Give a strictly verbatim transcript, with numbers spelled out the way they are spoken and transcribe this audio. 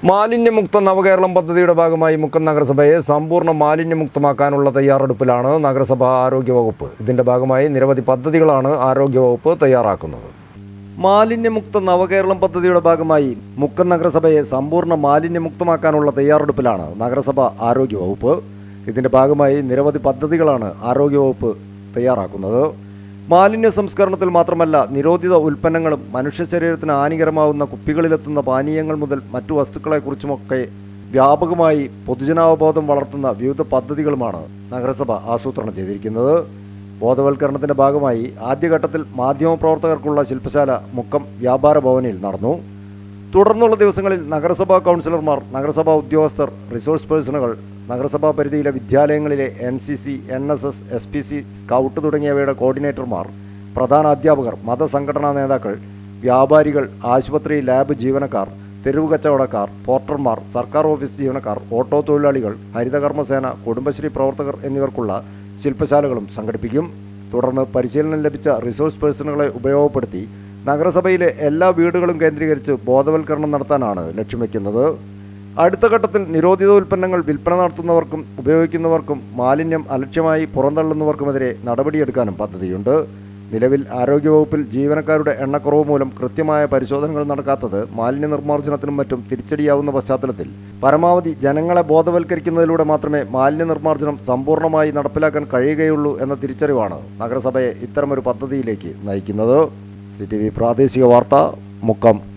മാലിന്യമുക്ത നവകേരളം പദ്ധതിയുടെ ഭാഗമായി മുക്കം നഗരസഭയെ സമ്പൂർണ്ണ മാലിന്യമുക്തമാക്കാനുള്ള തയ്യാറെടുപ്പിലാണ് നഗരസഭ ആരോഗ്യവകുപ്പ്. ഇതിന്റെ ഭാഗമായി നിരവധി പദ്ധതികളാണ് ആരോഗ്യവകുപ്പ് തയ്യാറാക്കുന്നത്. മാലിന്യമുക്ത നവകേരളം പദ്ധതിയുടെ ഭാഗമായി മുക്കം നഗരസഭയെ സമ്പൂർണ്ണ മാലിന്യമുക്തമാക്കാനുള്ള തയ്യാറെടുപ്പിലാണ് നഗരസഭ ആരോഗ്യവകുപ്പ്. ഇതിന്റെ ഭാഗമായി നിരവധി പദ്ധതികളാണ് ആരോഗ്യവകുപ്പ് തയ്യാറാക്കുന്നത്. മാലിന്യ സംസ്കരണത്തിൽ മാത്രമല്ല, നിരോധിത ഉൽപ്പന്നങ്ങളും മനുഷ്യ ശരീരത്തിന് ഹാനികരമാവുന്ന കുപ്പികളിലെത്തുന്ന പാനീയങ്ങൾ മുതൽ മറ്റു വസ്തുക്കളെക്കുറിച്ചുമൊക്കെ വ്യാപകമായി പൊതുജനാവബോധം വളർത്തുന്ന വിവിധ പദ്ധതികളുമാണ് നഗരസഭ ആസൂത്രണം ചെയ്തിരിക്കുന്നത്. ബോധവൽക്കരണത്തിന്റെ ഭാഗമായി ആദ്യഘട്ടത്തിൽ മാധ്യമപ്രവർത്തകർക്കുള്ള ശില്പശാല മുക്കം വ്യാപാര ഭവനിൽ നടന്നു. തുടർന്നുള്ള ദിവസങ്ങളിൽ നഗരസഭാ കൗൺസിലർമാർ, നഗരസഭാ ഉദ്യോഗസ്ഥർ, റിസോഴ്സ് പേഴ്സണുകൾ, നഗരസഭാ പരിധിയിലെ വിദ്യാലയങ്ങളിലെ N C C, N S S, S P C, scout തുടങ്ങിയവയുടെ കോർഡിനേറ്റർമാർ, പ്രധാന അധ്യാപകർ, മതസംഘടനാ നേതാക്കൾ, വ്യാപാരികൾ, ആശുപത്രി ലാബ് ജീവനക്കാർ, തെരുവ് കച്ചവടക്കാർ, പോർട്ടർമാർ, സർക്കാർ ഓഫീസ് ജീവനക്കാർ, ഓട്ടോ തൊഴിലാളികൾ, ഹരിതകർമ്മസേന, കുടുംബശ്രീ പ്രവർത്തകർ എന്നിവർക്കുള്ള ശില്പശാലകളും സംഘടിപ്പിക്കും. തുടർന്ന് പരിശീലനം ലഭിച്ച റിസോഴ്സ് പേഴ്സണുകളെ ഉപയോഗപ്പെടുത്തി നഗരസഭയിലെ എല്ലാ വീടുകളും കേന്ദ്രീകരിച്ച് ബോധവൽക്കരണം നടത്താനാണ് ലക്ഷ്യം വയ്ക്കുന്നത്. അടുത്ത ഘട്ടത്തിൽ നിരോധിത ഉൽപ്പന്നങ്ങൾ വിൽപ്പന നടത്തുന്നവർക്കും ഉപയോഗിക്കുന്നവർക്കും മാലിന്യം അലക്ഷ്യമായി പുറന്തള്ളുന്നവർക്കുമെതിരെ നടപടിയെടുക്കാനും പദ്ധതിയുണ്ട്. നിലവിൽ ആരോഗ്യവകുപ്പിൽ ജീവനക്കാരുടെ എണ്ണക്കുറവ് മൂലം കൃത്യമായ പരിശോധനകൾ നടക്കാത്തത് മാലിന്യ നിർമ്മാർജ്ജനത്തിനും മറ്റും തിരിച്ചടിയാവുന്ന പശ്ചാത്തലത്തിൽ പരമാവധി ജനങ്ങളെ ബോധവൽക്കരിക്കുന്നതിലൂടെ മാത്രമേ മാലിന്യ നിർമ്മാർജ്ജനം സമ്പൂർണ്ണമായി നടപ്പിലാക്കാൻ കഴിയുകയുള്ളൂ എന്ന തിരിച്ചറിവാണ് നഗരസഭയെ ഇത്തരമൊരു പദ്ധതിയിലേക്ക് നയിക്കുന്നത്. സി ടി വി പ്രാദേശിക വാർത്ത, മുക്കം.